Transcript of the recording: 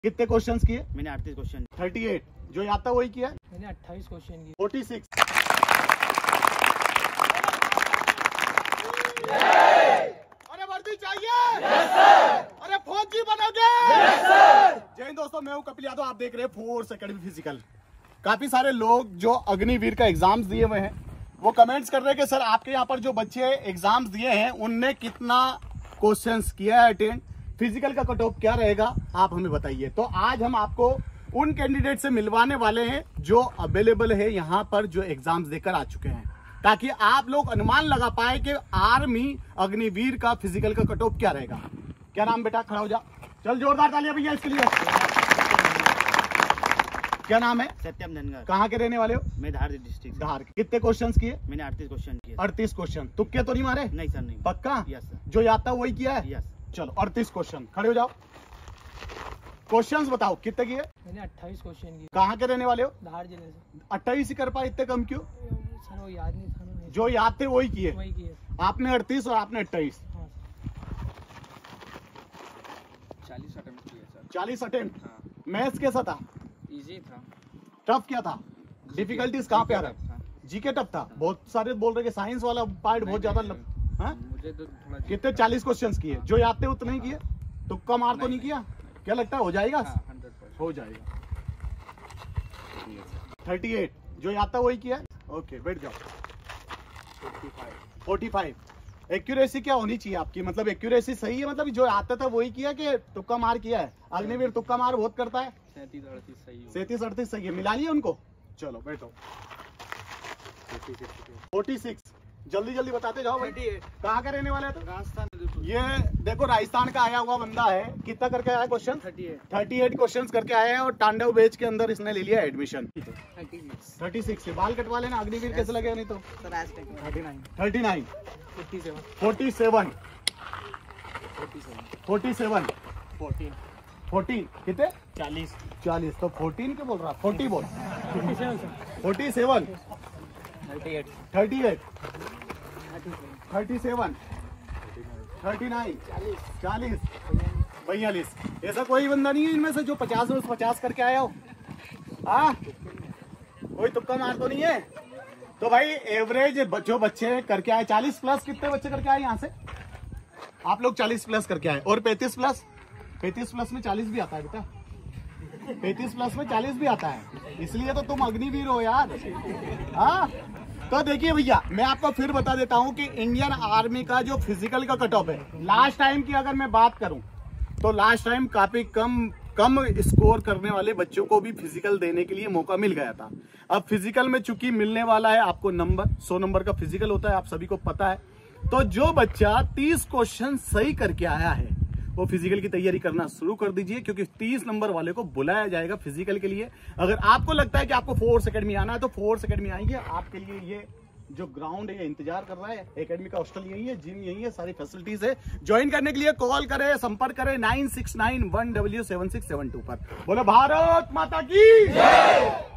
कितने क्वेश्चंस किए? मैंने 38 क्वेश्चन। 38। जो आता वही किया? मैंने 28 क्वेश्चन किए। 46। अरे वर्दी चाहिए? अरे फौजी बनोगे? जय हिंद दोस्तों, मैं हूं कपिल यादव। आप देख रहे हैं फोर्स एकेडमी फिजिकल। काफी सारे लोग जो अग्निवीर का एग्जाम्स दिए हुए हैं वो कमेंट्स कर रहे हैं कि सर आपके यहाँ पर जो बच्चे एग्जाम्स दिए हैं उनने कितना क्वेश्चंस किया है अटेंड, फिजिकल का कट ऑफ क्या रहेगा, आप हमें बताइए। तो आज हम आपको उन कैंडिडेट से मिलवाने वाले हैं जो अवेलेबल है यहाँ पर, जो एग्जाम्स देकर आ चुके हैं, ताकि आप लोग अनुमान लगा पाए कि आर्मी अग्निवीर का फिजिकल का कट ऑफ क्या रहेगा। क्या नाम बेटा? खड़ा हो जा, चल जोरदार तालियां भैया इसके लिए। क्या नाम है? सत्यम धनगर। कहाँ के रहने वाले हो? मैं धार डिस्ट्रिक्ट। धार। कितने क्वेश्चंस किए? मैंने 38 क्वेश्चन किए। 38 क्वेश्चन। तुक्के तो नहीं मारे? नहीं सर, नहीं। पक्का? Yes sir. जो याद था वही किया है? यस। चलो 38 क्वेश्चन। खड़े हो जाओ, क्वेश्चंस बताओ कितने किए? मैंने 28 क्वेश्चन किए। कहाँ के रहने वाले हो? धार जिले से। 28 ही कर पाए, इतने कम क्यों? सर वो याद नहीं था ना। जो याद थे वही किए। वही किए। आपने 38 और आपने 28। हाँ 40 अटेम्प्ट किए सर। 40 अटेम्प्ट। हाँ। मैथ्स कैसा था? इजी था। टफ क्या था? डिफिकल्टीज कहाँ पे आ रहा था? है? जीके टफ था। बहुत सारे बोल रहे कि साइंस वाला पार्ट बहुत ज्यादा हाँ? मुझे तो थोड़ा कितने? 40 क्वेश्चंस किए। जो याद थे उतने ही किए। तुक्का मार तो नहीं किया? क्या लगता है हो जाएगा? 100%। हो जाएगा। 38। जो याद था वही किया। ओके, बैठ जाओ। 45। एक्यूरेसी क्या होनी चाहिए आपकी? मतलब एक्यूरेसी सही है, मतलब जो आता था वही किया कि तुक्का मार किया है? अग्निवीर तुक्का मार बहुत करता है। 37-38 सही हो। 37-38 सही है। मिला लिए उनको? चलो बैठो। 46। जल्दी जल्दी बताते जाओ भाई। कहाँ का रहने वाले हैं? तो राजस्थान। ये देखो राजस्थान का आया हुआ बंदा है। कितना करके आया क्वेश्चन? 38 क्वेश्चन करके आया है और टांडव बेच के अंदर इसने ले लिया एडमिशन। 36 से बाल कटवा लेना। अग्निवीर कैसे लगे? नहीं तो 39। 47। 14 कितने? 40। तो 14 के बोल रहा? 40 बोल। 47। 38। 37। 39। 40। 42। ऐसा कोई बंदा नहीं है इनमें से जो 50 में 50 करके आया हो? हाँ, कोई तुक्का मार तो नहीं है? तो भाई एवरेज जो बच्चे करके आए 40 प्लस, कितने बच्चे करके आए यहाँ से? आप लोग 40 प्लस करके आए। और 35 प्लस? 35 प्लस में 40 भी आता है बेटा। 35 प्लस में 40 भी आता है, इसलिए तो तुम अग्निवीर हो यार। हाँ, तो देखिए भैया, मैं आपको फिर बता देता हूं कि इंडियन आर्मी का जो फिजिकल का कट ऑफ है, लास्ट टाइम की अगर मैं बात करूं तो लास्ट टाइम काफी कम स्कोर करने वाले बच्चों को भी फिजिकल देने के लिए मौका मिल गया था। अब फिजिकल में चूंकि मिलने वाला है आपको नंबर, 100 नंबर का फिजिकल होता है, आप सभी को पता है। तो जो बच्चा 30 क्वेश्चन सही करके आया है वो फिजिकल की तैयारी करना शुरू कर दीजिए, क्योंकि 30 नंबर वाले को बुलाया जाएगा फिजिकल के लिए। अगर आपको लगता है कि आपको फोर्स एकेडमी आना है तो फोर्स एकेडमी आएंगे। आपके लिए ये जो ग्राउंड है ये इंतजार कर रहा है। एकेडमी का हॉस्टल यही है, जिम यही है, सारी फैसिलिटीज है। ज्वाइन करने के लिए कॉल करें, संपर्क करें 9691W7672 पर। बोलो भारत माता की जय।